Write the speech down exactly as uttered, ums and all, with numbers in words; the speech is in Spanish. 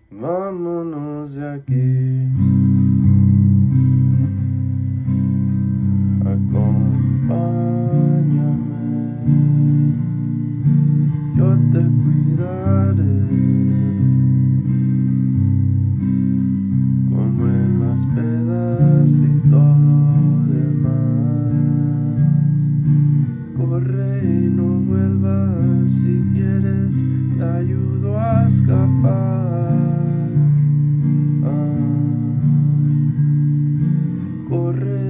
Vámonos de aquí. Acompáñame, yo te cuidaré, como en las pedas y todo lo demás. Corre y no vuelvas, si quieres te ayudo a escapar. Ah, corre